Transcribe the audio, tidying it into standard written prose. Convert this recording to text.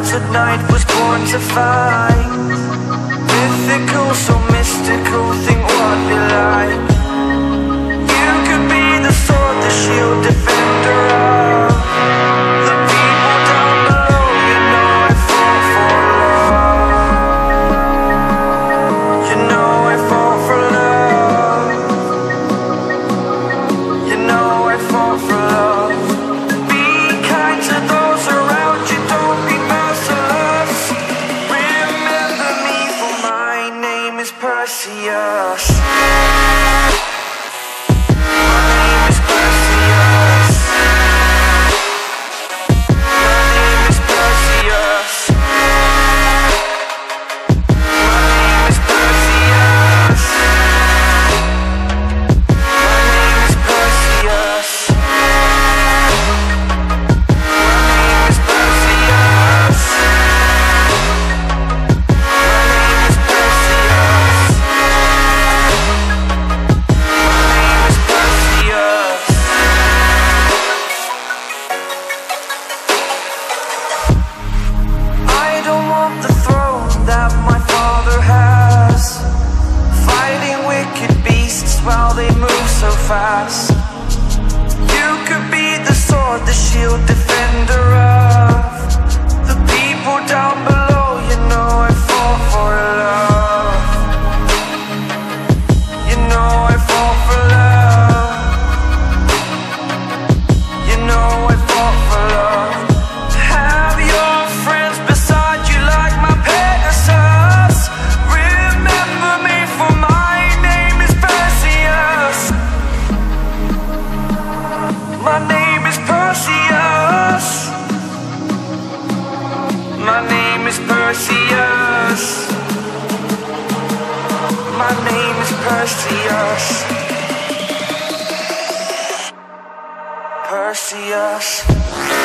tonight was born to fight. Mythical, so mystical, think what you like. You could be the sword, the shield, defender of the people down below. You know I fought for love. You know I fought for love. You know I fought for love. Be kind to those around you, don't be merciless. Remember me, for my name is Perseus. While they move so fast, you could be the sword, the shield, defender of the people down below. You know I fought for love. You know I fought for love. You know I fought for love. Have your friends beside you like my Pegasus. Remember me, for my name is Perseus. My name is Perseus. My name is Perseus. My name is Perseus. Perseus.